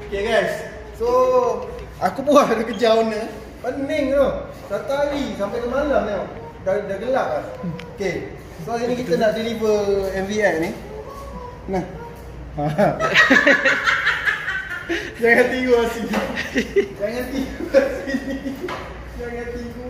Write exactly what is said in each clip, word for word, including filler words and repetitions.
Okay guys, so aku buat ada kerja owner. Pening tu. Satu hari sampai ke malam tengok. Dah, dah gelap lah. Okay, so hari ni kita nak deliver M V I ni. Nah. Jangan tiru sini. Jangan tiru sini. Jangan tiru.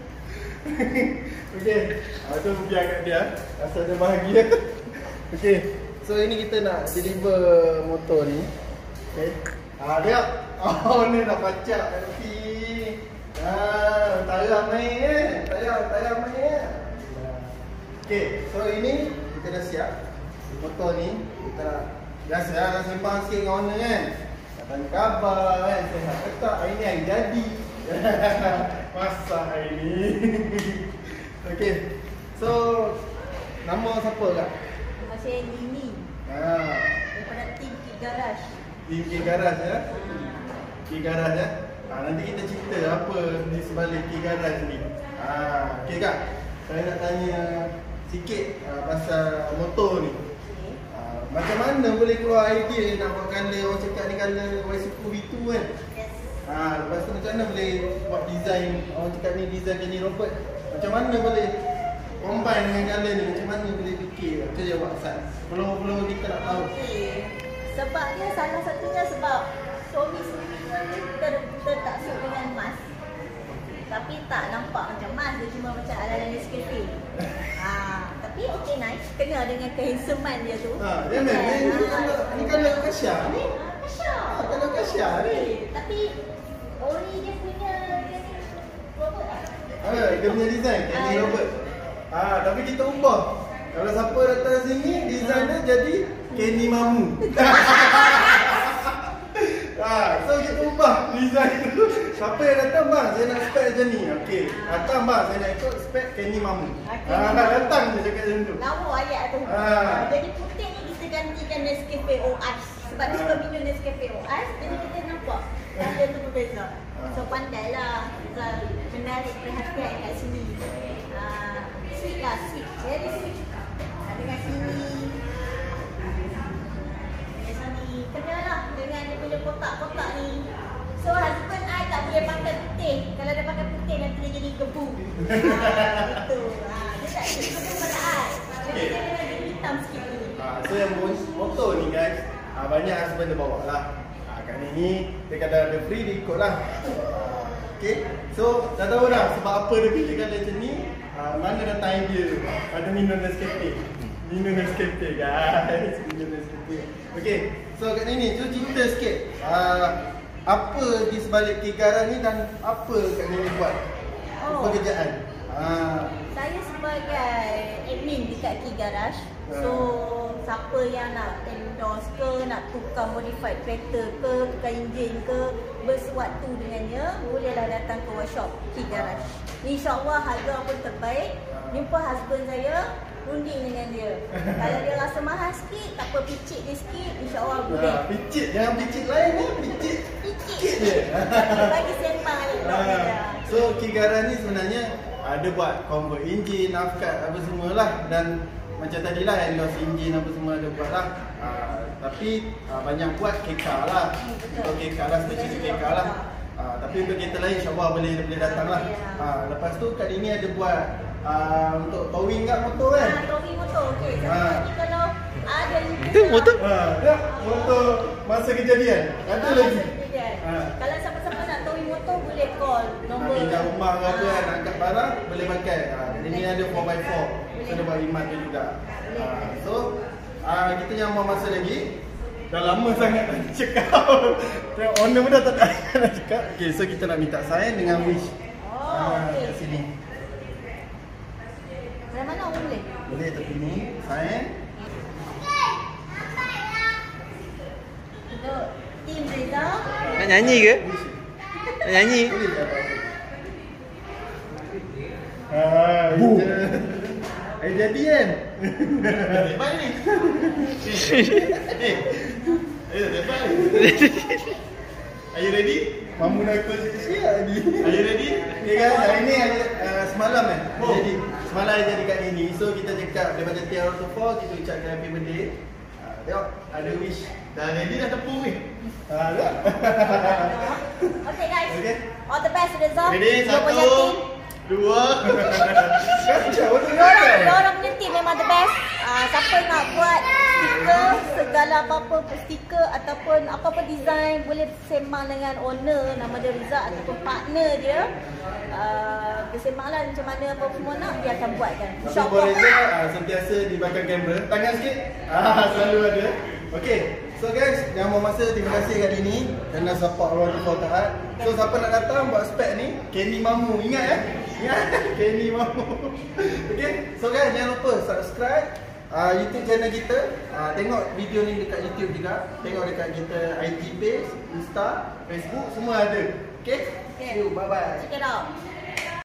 Okay, ah, tu biar kat dia. Rasa dia bahagia. Okay, so ini kita nak deliver motor ni. Okay, ah, dia. Oh, ni nak pacak nanti. Ah, tayar main eh. Tayar, tayar main eh. Okay, so ini kita dah siap. Motor ni kita nak biasa lah, nak sembang sikit dengan owner kan. Nak tanya khabar kan. Saya nak ketak hari ni hari jadi. Masa hari ni. Okay, so nama siapa kak? Nama saya Lini. Ah. Daripada tim Key Garage. Tim Key Garage ya. Key Garage ya. Ha, nanti kita cerita apa di sebalik Key Garage ni. Ha, okey kak. Saya nak tanya sikit uh, pasal motor ni. Okay. Uh, macam mana boleh keluar idea nak buat color, orang cakap ni color Y Suku V two kan? Yes. Ha, lepas tu macam mana boleh buat design, orang cakap ni design Kenny Robert. Macam mana boleh combine dengan color ni, macam mana boleh fikir? Macam je buat asal. Belum-belum kita nak tahu. Okay. Sebab dia salah satunya sebab suami sendiri kita, kita tak suit dengan emas. Tapi tak nampak macam emas, dia cuma macam ala-ala Nescafe. Ha, tapi okay nice, kena dengan kehansoman dia tu. Ha, dia memang ni, ni kalau ni kalau Kasya ni. Kasya. Ha, kalau Kasya ni. Tapi ori dia punya dia ni Robert lah. Ha, dia punya design Kenny Robert. Ha, tapi kita ubah. Kalau siapa datang sini, design dia jadi Kenny Mamu. Ha, so kita ubah design tu. Siapa yang datang, bang, saya nak spek macam ni. Okey, datang bang, saya nak ikut spek Kenny Mamu. Okay. Ha, datang je cakap macam tu. Lawa ayat tu. Ha. Jadi putih ni kita gantikan Nescafe O Ice. Sebab dia suka minum Nescafe O Ice, jadi kita nampak colour tu berbeza. So pandailah Rizal menarik perhatian kat sini. Uh, sweet lah, sweet. Very sweet. Uh, dengan sini. Dengan sini. Kenalah dengan dia punya kotak-kotak ni. So husband I tak boleh pakai putih. Kalau dia pakai putih nanti dia jadi gebu. Ah, gitu. Ah, dia tak suka pada I. Jadi dia memang jadi hitam sikit ni. Ha, so yang motor ni guys, ha, banyak husband dia bawa lah. Ha, kat ni ni, dia kata ada free, dia ikut lah. Ha, okay, so dah tahu dah sebab apa dia pilih kata macam ni. Ha, mana datang idea tu? Ada minum Nescafe. Minum Nescafe guys. Minum Nescafe. Okay, so kat ni ni, so cerita sikit. Ha, apa di sebalik Key Garage ni dan apa kat ni buat? Oh. Pekerjaan. Ha. Saya sebagai admin dekat Key Garage. So siapa yang nak endorse ke, nak tukar modified kereta ke, tukar enjin ke, bersuatu dengannya, bolehlah datang ke workshop Key Garage. InsyaAllah harga pun terbaik. Jumpa husband saya, runding dengan dia. Kalau dia rasa mahal sikit, tak apa, picit dia sikit, insyaAllah boleh. Ha, picit, jangan picit lain ni, picit. Picit je. Bagi sembang je. So Key Garage ni sebenarnya ada buat convert enjin, nafkat apa semualah, dan macam tadilah endorse enjin apa semua ada buat lah. Uh, tapi uh, banyak buat K K lah. Untuk K K lah, spesial K K lah. Uh, tapi untuk kereta lain insyaAllah boleh boleh datang lah. Uh, lepas tu kat ini ada buat uh, untuk towing kat motor kan? Ha, towing motor, okey. Satu Ha. lagi kalau ada Itu motor? Ha, ya, motor masa kejadian. Ada lagi. Ha. Ha. Kalau siapa-siapa nak towing motor boleh call nombor. Nak pindah rumah ke apa kan, Ha. nak angkat barang boleh pakai. Ha, ini ada four by four. So ada buat imat tu juga. Ha, so uh, kita jangan buang masa lagi. Dah lama sangat nak cakap. Owner pun dah tak nak cakap. Okay, so kita nak minta sign dengan wish. Oh, Ha, okey. kat sini. Dari mana orang boleh? Boleh tepi ni, sign. Untuk tim Reza. Nak nyanyi ke? Nak nyanyi? Boleh tak? Ah, itu. Eh jadi kan? Depan ni. Eh. Eh, depan ni. Are you ready? Mamu nak ikut siap ni. Are you ready? Okay guys, hari ni uh, semalam kan? Oh. Jadi semalam jadi kat ini. So kita cakap daripada Tiara to four, kita ucapkan happy birthday. Uh, Tengok, ada wish. Dah ready dah tepung ni. Ha, lihat. Okay guys. Okay. All the best Reza. Ready, Dia punya satu, team. dua. Kacau, betul Dia orang, kan? dia orang punya team memang the best. Uh, siapa nak buat stiker, segala apa-apa stiker ataupun apa-apa design, boleh sembang dengan owner nama dia Riza ataupun partner dia. Uh, bersembanglah macam mana apa semua nak, dia akan buatkan. Tapi InsyaAllah. Abang Reza uh, sentiasa di belakang kamera. Tangan sikit. Ah, selalu ada. Okay. So guys, yang mau masa terima kasih kali ni kerana support Orang Kau Taat. So siapa nak datang buat spek ni, Kenny Mamu. Ingat eh? Ingat? Kenny Mamu. Okay. So guys, jangan lupa subscribe uh, YouTube channel kita. uh, Tengok video ni dekat YouTube juga. Tengok dekat kita I G page, Insta, Facebook, semua ada. Okay? Okay. See you, bye bye. Check it out.